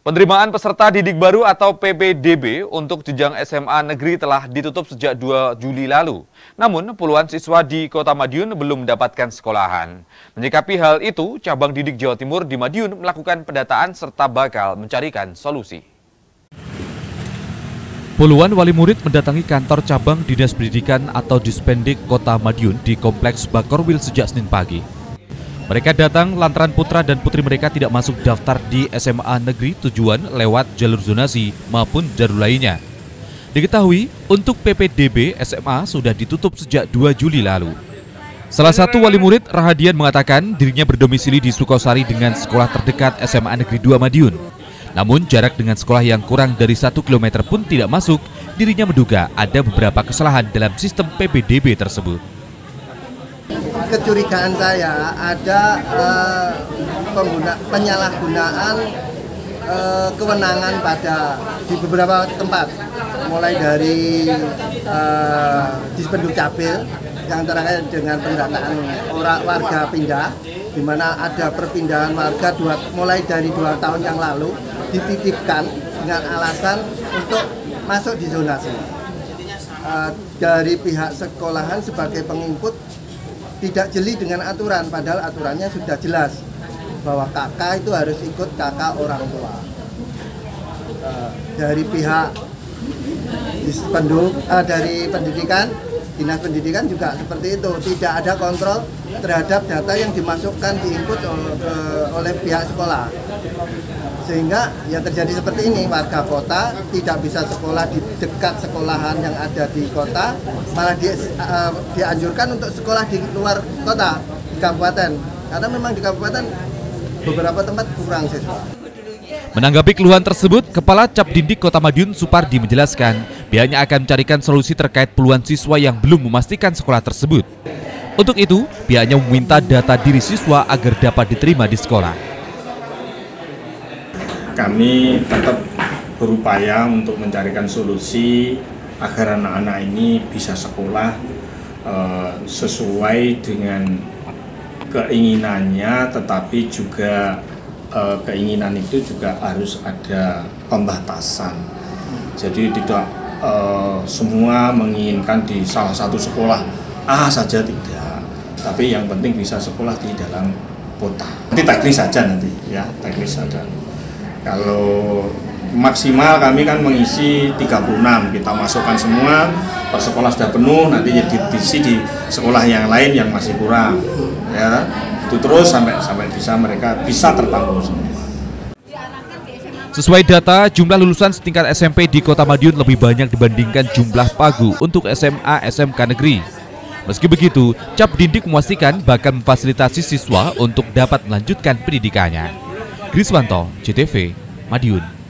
Penerimaan peserta didik baru atau PPDB untuk jenjang SMA negeri telah ditutup sejak 2 Juli lalu. Namun, puluhan siswa di Kota Madiun belum mendapatkan sekolahan. Menyikapi hal itu, cabang didik Jawa Timur di Madiun melakukan pendataan serta bakal mencarikan solusi. Puluhan wali murid mendatangi kantor cabang Dinas Pendidikan atau Dispendik Kota Madiun di Kompleks Bakorwil sejak Senin pagi. Mereka datang lantaran putra dan putri mereka tidak masuk daftar di SMA negeri tujuan lewat jalur zonasi maupun jalur lainnya. Diketahui, untuk PPDB SMA sudah ditutup sejak 2 Juli lalu. Salah satu wali murid, Rahadian, mengatakan dirinya berdomisili di Sukosari dengan sekolah terdekat SMA Negeri 2 Madiun. Namun jarak dengan sekolah yang kurang dari 1 km pun tidak masuk, dirinya menduga ada beberapa kesalahan dalam sistem PPDB tersebut. Kecurigaan saya ada penyalahgunaan kewenangan di beberapa tempat, mulai dari Dispenduk Capil yang terkait dengan pendataan warga pindah, di mana ada perpindahan warga mulai dari 2 tahun yang lalu dititipkan dengan alasan untuk masuk di zonasi. Dari pihak sekolahan sebagai penginput tidak jeli dengan aturan, padahal aturannya sudah jelas bahwa kakak itu harus ikut kakak orang tua. Dari pihak dari pendidikan, Dinas Pendidikan juga seperti itu, tidak ada kontrol terhadap data yang dimasukkan diinput oleh pihak sekolah. Sehingga ya terjadi seperti ini, warga kota tidak bisa sekolah di dekat sekolahan yang ada di kota, malah dianjurkan untuk sekolah di luar kota, di kabupaten, karena memang di kabupaten beberapa tempat kurang siswa. Menanggapi keluhan tersebut, Kepala Capdindik Kota Madiun Supardi menjelaskan pihaknya akan mencarikan solusi terkait puluhan siswa yang belum memastikan sekolah tersebut. Untuk itu, pihaknya meminta data diri siswa agar dapat diterima di sekolah. Kami tetap berupaya untuk mencarikan solusi agar anak-anak ini bisa sekolah sesuai dengan keinginannya, tetapi juga keinginan itu juga harus ada pembatasan. Jadi tidak semua menginginkan di salah satu sekolah A saja, tidak. Tapi yang penting bisa sekolah di dalam kota. Nanti teknis saja nanti, ya teknis saja. Kalau maksimal kami kan mengisi 36, kita masukkan semua, pas sekolah sudah penuh, nanti diisi di sekolah yang lain yang masih kurang. Ya, itu terus sampai mereka bisa tertampung semua. Sesuai data, jumlah lulusan setingkat SMP di Kota Madiun lebih banyak dibandingkan jumlah pagu untuk SMA SMK negeri. Meski begitu, Capdindik memastikan bakal memfasilitasi siswa untuk dapat melanjutkan pendidikannya. Griswanto, CTV, Madiun.